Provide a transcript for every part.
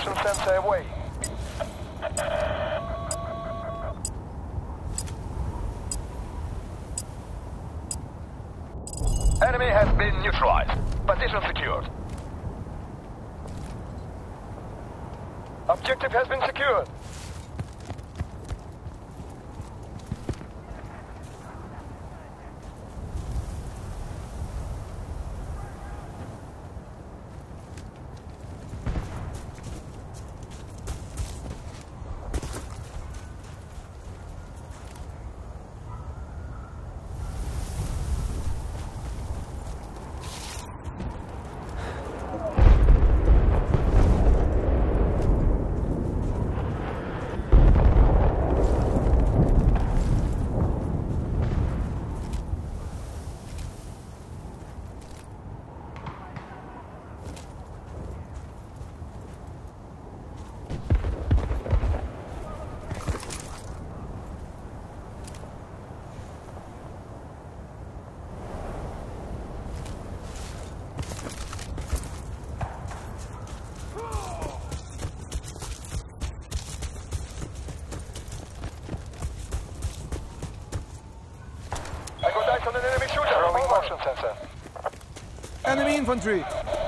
Motion sensor away. Enemy has been neutralized. Position secured. Objective has been secured. On an enemy shooter. Throwing motion sensor. Enemy infantry.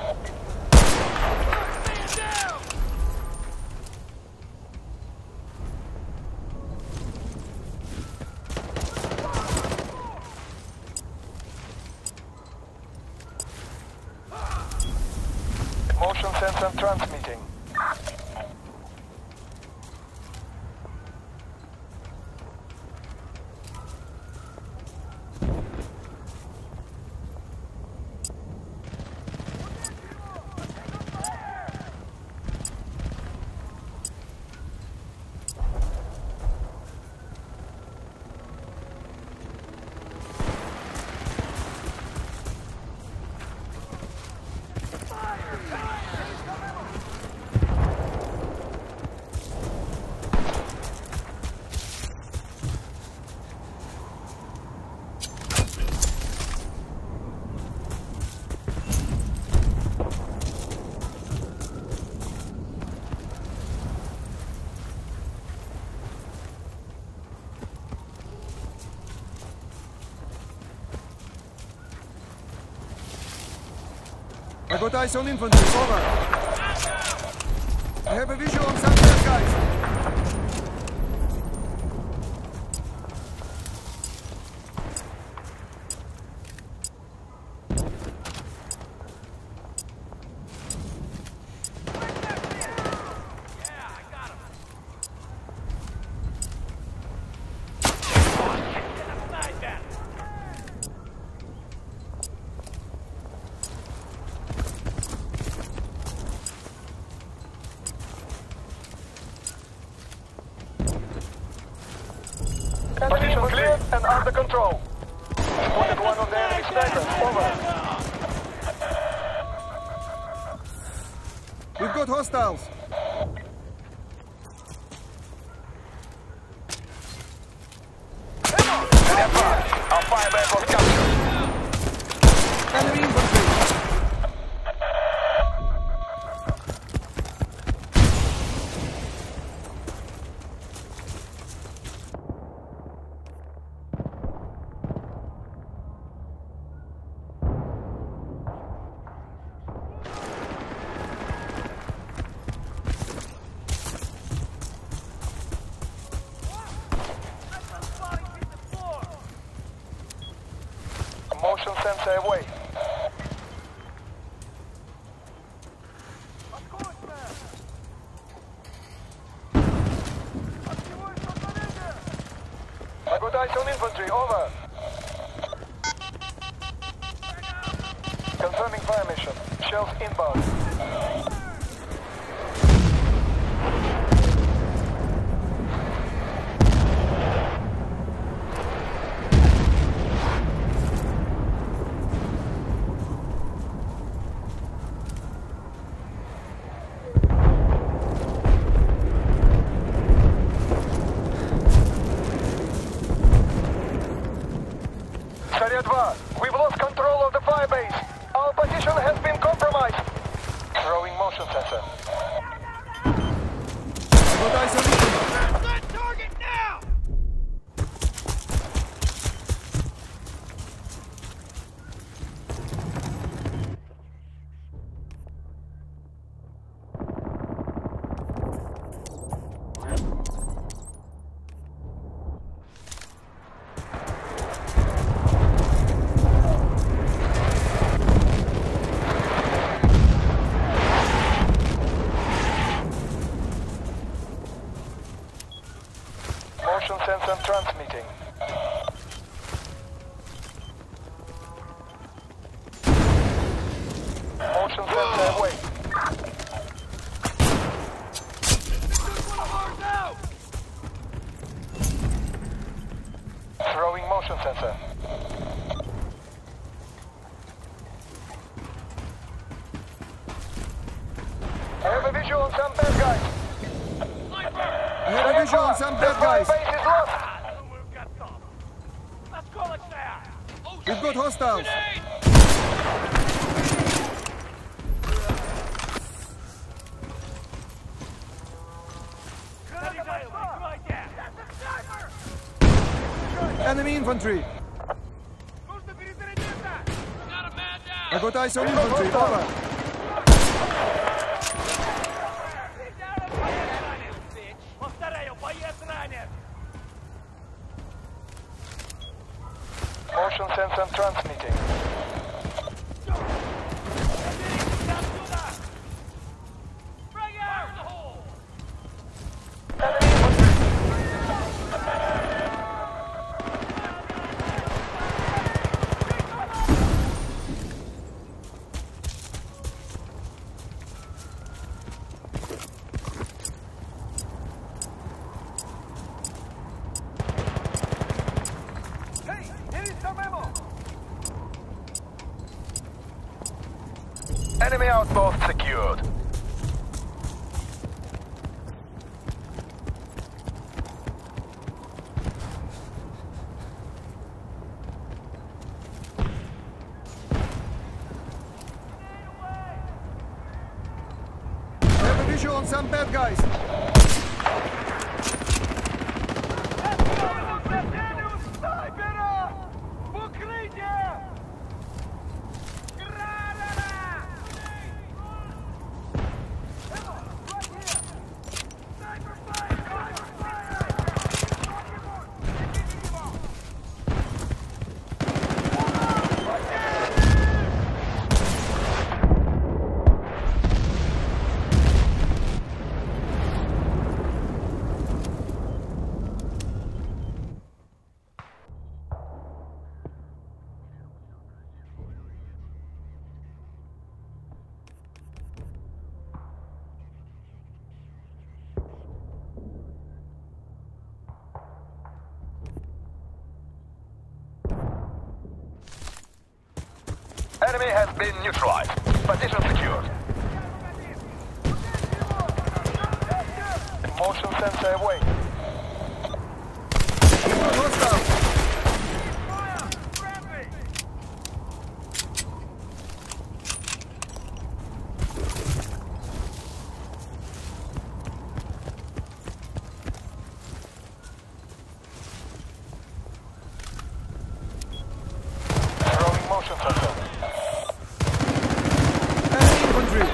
Motion sensor transmitting. I got eyes on infantry, over. I have a visual on some bad guys. Position clear and under control. Spotted one of the enemy snipers. Over. We've got hostiles. Our fireback was captured. Enemy infantry. Motion sensor away. I got eyes on infantry, over. Confirming fire mission. Shells inbound. We've lost control of the firebase. Our position has been compromised. Throwing motion got eyes on infantry. That target now! Motion sensor transmitting. Motion sensor away. Throwing motion sensor. I have a visual on some bad guys. I have a visual on some bad guys. Base is lost. Let's call it that! We've got hostiles. Enemy infantry. Got a man down! I got eyes on infantry. Over. Motion sensor transmitting. Bring out the hole! Enemy infantry. Hey, here is some ammo. Enemy outpost secured. I have a visual on some bad guys. Enemy has been neutralized. Position secured. Motion sensor away. We've got hostiles. Throwing motion sensor. Enemy infantry.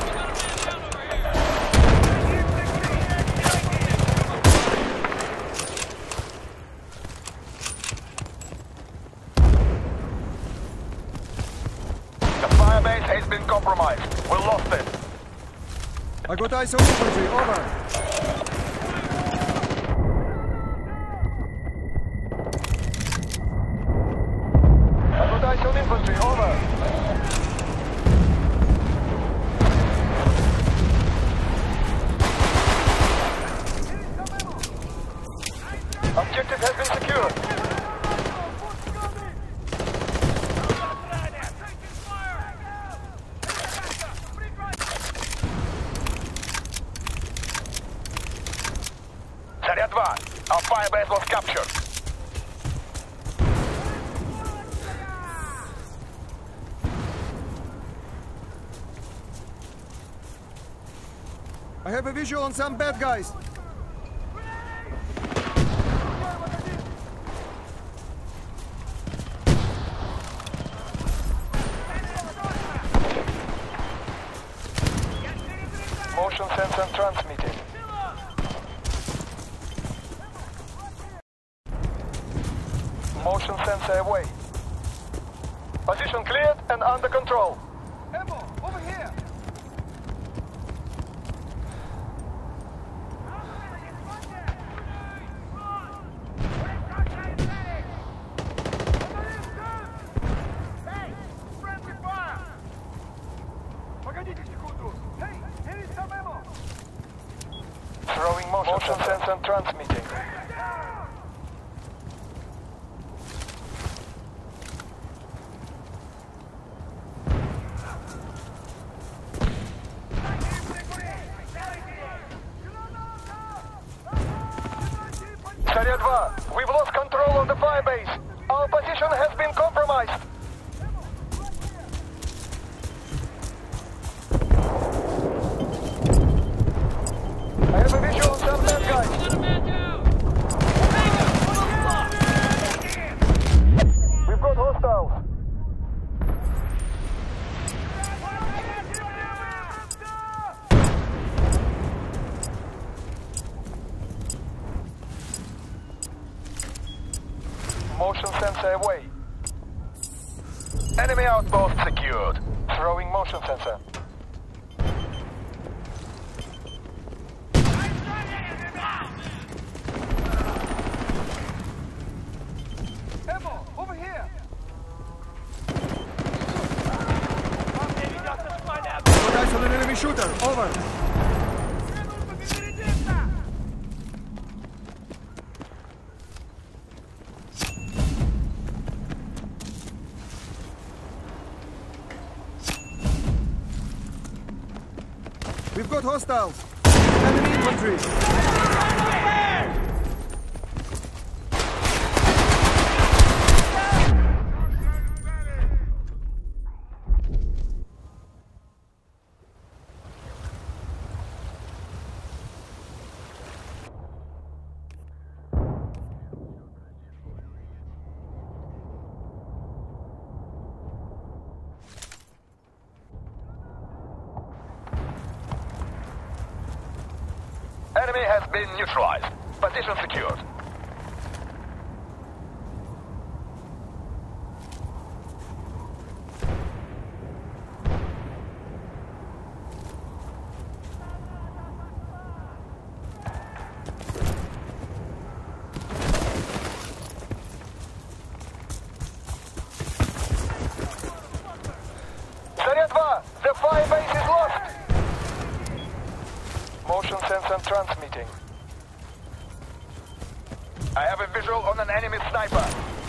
The firebase has been compromised. We lost it. I got eyes on infantry. Over. I got eyes on infantry. Over. Objective has been secured. Zarya 2. Our firebase was captured. I have a visual on some bad guys. Motion sensor transmitting. Motion sensor away. Position cleared and under control. Ammo, over here. Throwing motion sensor transmitting. Area 2, we've lost control of the firebase. Our position has been compromised. I have a visual on some bad guys. Got a man down! We've got hostiles. Motion sensor away. Enemy outpost secured. Throwing motion sensor. Ammo, over here. Got eyes on an enemy shooter. Over. We've got hostiles. Enemy infantry. Enemy has been neutralized. Position secured. Area 2, the firebase is lost. Motion sensor transmitting. I have a visual on an enemy sniper.